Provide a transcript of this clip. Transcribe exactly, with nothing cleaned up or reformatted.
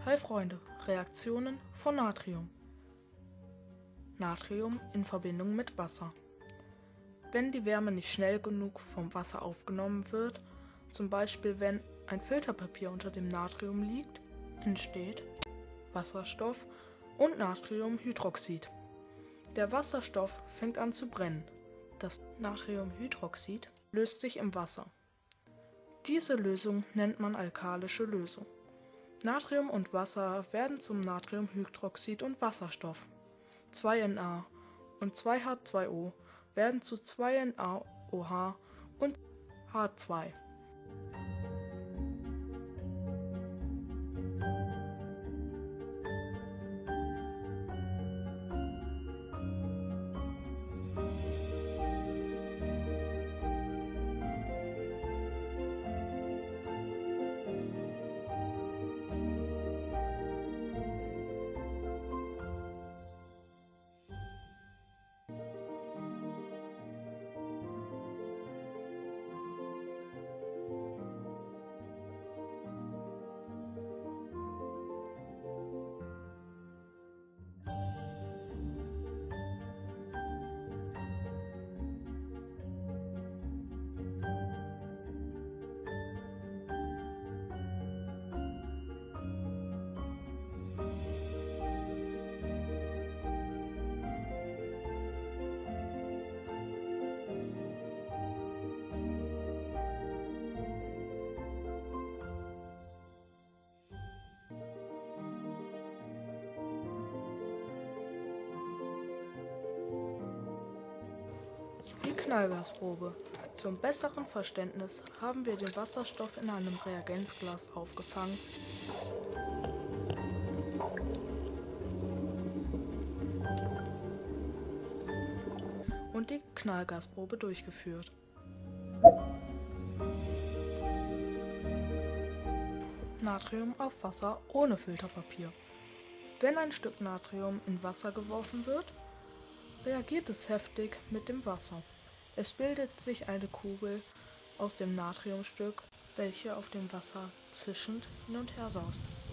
Hi Freunde, Reaktionen von Natrium. Natrium in Verbindung mit Wasser. Wenn die Wärme nicht schnell genug vom Wasser aufgenommen wird, zum Beispiel wenn ein Filterpapier unter dem Natrium liegt, entsteht Wasserstoff und Natriumhydroxid. Der Wasserstoff fängt an zu brennen. Das Natriumhydroxid löst sich im Wasser. Diese Lösung nennt man alkalische Lösung. Natrium und Wasser werden zum Natriumhydroxid und Wasserstoff. zwei Na und zwei H zwei O werden zu zwei NaOH und H zwei. Die Knallgasprobe. Zum besseren Verständnis haben wir den Wasserstoff in einem Reagenzglas aufgefangen und die Knallgasprobe durchgeführt. Natrium auf Wasser ohne Filterpapier. Wenn ein Stück Natrium in Wasser geworfen wird, reagiert es heftig mit dem Wasser. Es bildet sich eine Kugel aus dem Natriumstück, welche auf dem Wasser zischend hin und her saust.